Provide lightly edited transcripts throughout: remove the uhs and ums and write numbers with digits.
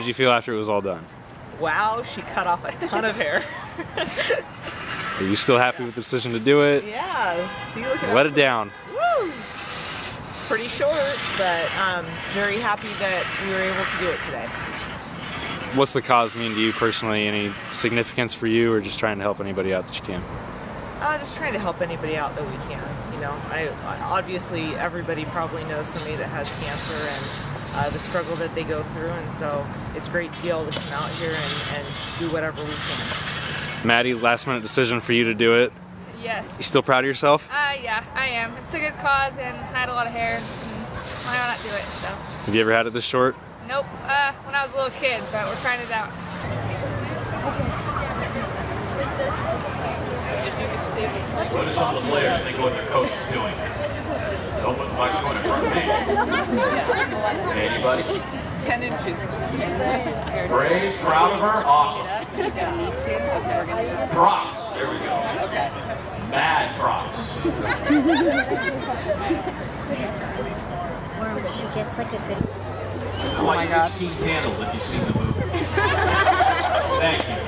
you feel after it was all done? Wow, she cut off a ton of hair. Are you still happy with the decision to do it? Yeah. See, look at Let it down. Woo! It's pretty short, but I'm very happy that we were able to do it today. What's the cause mean to you personally? Any significance for you, or just trying to help anybody out that you can? Just trying to help anybody out that we can. You know, I obviously everybody probably knows somebody that has cancer and the struggle that they go through, and so it's great to be able to come out here and do whatever we can. Maddie, last minute decision for you to do it. Yes. You still proud of yourself? Yeah, I am. It's a good cause, and I had a lot of hair. And why not do it? So. Have you ever had it this short? Nope. When I was a little kid, but we're trying it out. What do some of the players think what their coach is doing? Don't put the microphone in front of me. Anybody? 10 inches. Brave, proud of her, awesome. Props, there we go. Okay. Mad props. She gets like a good... Oh my God. 16 candles if you've seen the movie. Thank you.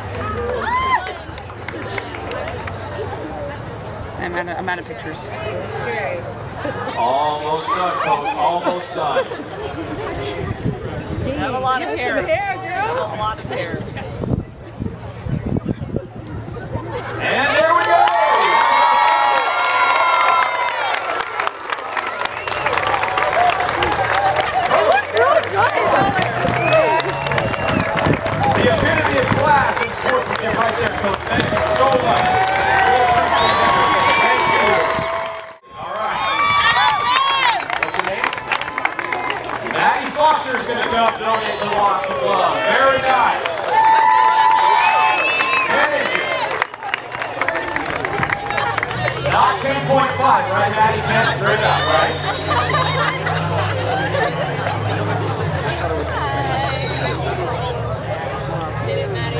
I'm out of pictures. Almost done, Coach. Almost done. You have a lot of hair. Some hair, girl. You have a lot of hair. And there we go. The epitome of class and sportsmanship right there, Coach. Thank you so much. Thank you. All right. What's your name? Maddie Foster is going to go up and donate the loss of love. Very nice. 10 inches. Not 10.5, right, Maddie? 10 straight up, right? Did it, Maddie?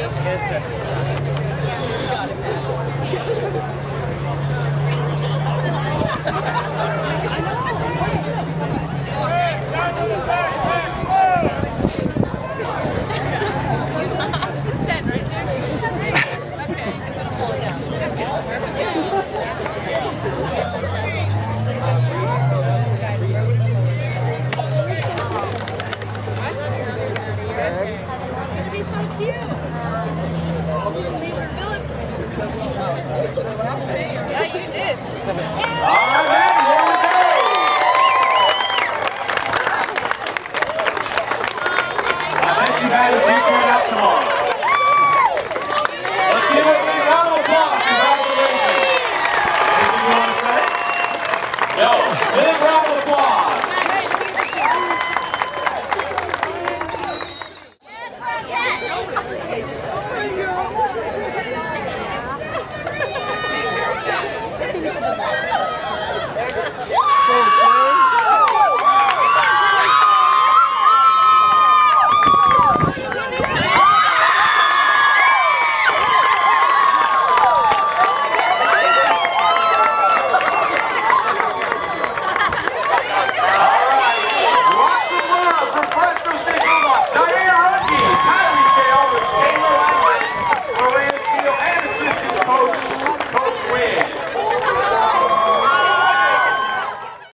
This is 10 right there. Okay, he's gonna pull it down. It'd be so cute. Yeah, you did. All right.